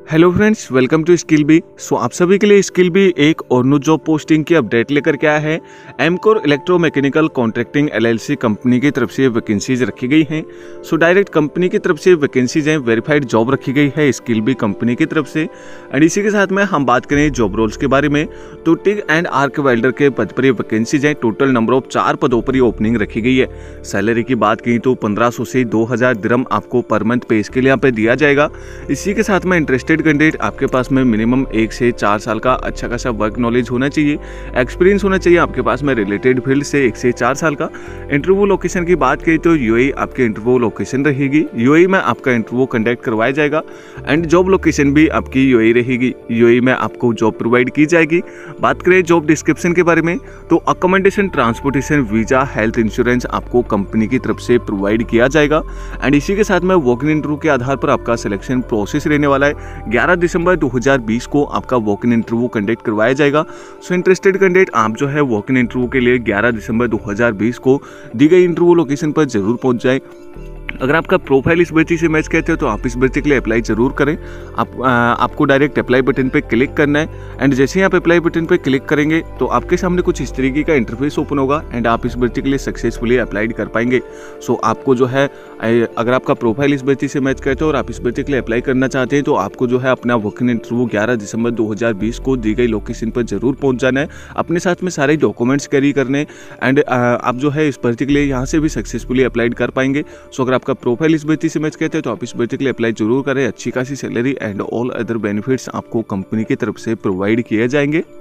Hello friends, welcome to Skill Bee. आप सभी के लिए स्किल बी एक और न्यू जॉब पोस्टिंग की अपडेट लेकर के आया है। Emcor electromechanical contracting LLC company की तरफ से वैकेंसीज रखी गई हैं। डायरेक्ट कंपनी की तरफ से वैकेंसीज हैं, वेरीफाइड जॉब रखी गई है स्किल बी कंपनी की तरफ से। एंड इसी के साथ में हम बात करें जॉब रोल्स के बारे में, तो टिग एंड आर्क वेल्डर के पद पर वैकेंसीज हैं। टोटल नंबर ऑफ 4 पदों पर ओपनिंग रखी गई है। सैलरी की बात की तो 1500 से 2000 दिरहम आपको पर मंथ पे इसके लिए यहाँ पे दिया जाएगा। इसी के साथ में इंटरेस्टेड कैंडिडेट आपके पास में मिनिमम 1 से 4 साल का अच्छा खासा वर्क नॉलेज होना चाहिए, एक्सपीरियंस होना चाहिए आपके पास में रिलेटेड फील्ड से 1 से 4 साल का। इंटरव्यू लोकेशन की बात करें तो यूएई आपके इंटरव्यू लोकेशन रहेगी। यूएई में आपका इंटरव्यू कंडक्ट करवाया जाएगा एंड जॉब लोकेशन भी आपकी यूएई रहेगी। यूएई में आपको जॉब प्रोवाइड की जाएगी। बात करें जॉब डिस्क्रिप्शन के बारे में, तो accommodation, transportation, visa, health insurance आपको कंपनी की तरफ से प्रोवाइड किया जाएगा। एंड इसी के साथ में वॉक इन इंटरव्यू के आधार पर आपका सिलेक्शन प्रोसेस रहने वाला है। 11 दिसंबर 2020 को आपका वॉक इन इंटरव्यू कंडक्ट करवाया जाएगा। इंटरेस्टेड कैंडिडेट आप जो है वॉक इन इंटरव्यू के लिए 11 दिसंबर 2020 को दी गई इंटरव्यू लोकेशन पर जरूर पहुंच जाए। अगर आपका प्रोफाइल इस भर्ती से मैच कहते हो तो आप इस भर्ती के लिए अप्लाई जरूर करें। आपको डायरेक्ट अप्लाई बटन पे क्लिक करना है एंड जैसे ही आप अप्लाई बटन पे क्लिक करेंगे तो आपके सामने कुछ इस तरीके का इंटरफेस ओपन होगा एंड आप इस भर्ती के लिए सक्सेसफुली अप्लाई कर पाएंगे। आपको जो है, अगर आपका प्रोफाइल इस भर्ती से मैच कहते हो और आप इस भर्ती के लिए अप्लाई करना चाहते हैं तो आपको जो है अपना वॉक इन इंटरव्यू 11 दिसंबर 2020 को दी गई लोकेशन पर जरूर पहुंच जाना है। अपने साथ में सारे डॉक्यूमेंट्स कैरी करने एंड आप जो है इस भर्ती के लिए यहाँ से भी सक्सेसफुली अप्लाई कर पाएंगे। अगर आपका प्रोफाइल इस भर्ती से मैच कहते हैं तो आप इस भर्ती के लिए अप्लाई जरूर करें। अच्छी खासी salary and all other benefits आपको कंपनी की तरफ से प्रोवाइड किए जाएंगे।